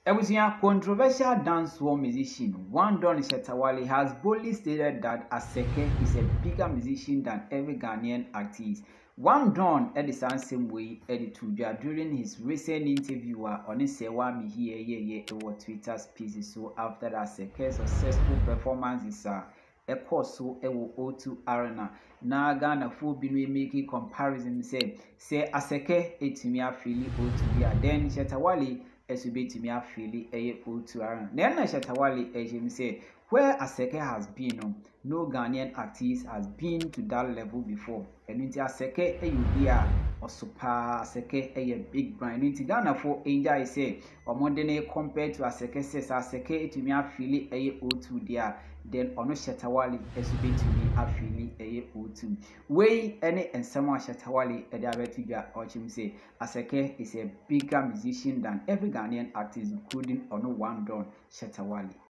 A controversial dancehall musician, One Don Shatta Wale, has boldly stated that Asake is a bigger musician than every Ghanaian artist. One Don at the same way Tuja during his recent interview on his Sewa here Twitter spaces. So after Asake's successful performances a course so O2 Arena. Na Ghana fo bi no making comparison say Asake etimi afili O2 bia then Shatta Wale esubetimi afili O2 Arena. Then Shatta Wale him say where Asake has been no Ghanaian artist has been to that level before. And into Asake bia Osopa Asake a big brand. Into Ghana for enjoy say omodene compared to Asake says Asake etimi afili O2 there. Then ono Shatta Wale esubetimi afili O2. Way any and someone Shatta Wale ediabetija or him say Asake is a bigger musician than every Ghanaian artist, including ono One Don Shatta Wale.